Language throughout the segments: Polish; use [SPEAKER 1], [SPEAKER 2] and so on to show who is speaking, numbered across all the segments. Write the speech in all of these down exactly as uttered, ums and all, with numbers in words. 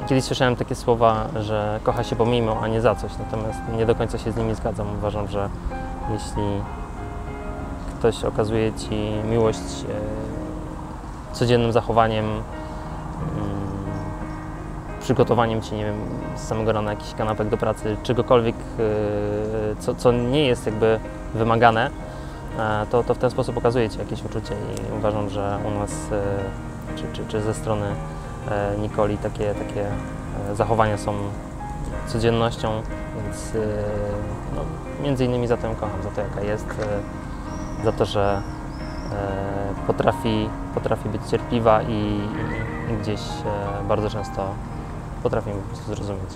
[SPEAKER 1] Kiedyś słyszałem takie słowa, że kocha się pomimo, a nie za coś, natomiast nie do końca się z nimi zgadzam. Uważam, że jeśli ktoś okazuje Ci miłość e, codziennym zachowaniem, mm, przygotowaniem Ci, nie wiem, z samego rana jakichś kanapek do pracy, czegokolwiek, e, co, co nie jest jakby wymagane, e, to, to w ten sposób okazuje Ci jakieś uczucie i uważam, że u nas, e, czy, czy, czy ze strony e, Nikoli takie, takie e, zachowania są codziennością, więc e, no, między innymi za to ją kocham, za to jaka jest, e, za to, że e, potrafi, potrafi być cierpliwa i, i, i gdzieś e, bardzo często potrafi mnie po prostu zrozumieć.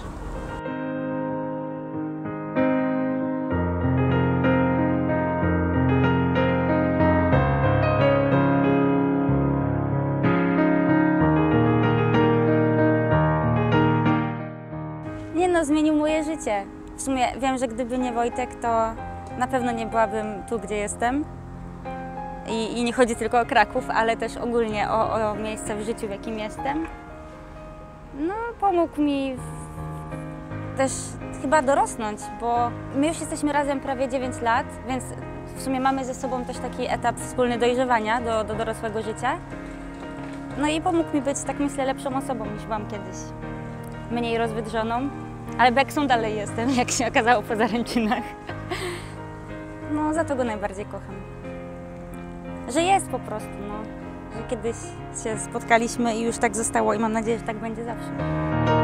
[SPEAKER 2] Nie no, zmienił moje życie. W sumie wiem, że gdyby nie Wojtek, to na pewno nie byłabym tu, gdzie jestem. I, i nie chodzi tylko o Kraków, ale też ogólnie o, o miejsce w życiu, w jakim jestem. No, pomógł mi w, też chyba dorosnąć, bo my już jesteśmy razem prawie dziewięć lat, więc w sumie mamy ze sobą też taki etap wspólny dojrzewania do, do dorosłego życia. No i pomógł mi być, tak myślę, lepszą osobą niż byłam kiedyś. Mniej rozwydrzoną, ale beksą dalej jestem, jak się okazało po zaręczynach. No, za to go najbardziej kocham. Że jest po prostu, no. Że kiedyś się spotkaliśmy i już tak zostało i mam nadzieję, że tak będzie zawsze.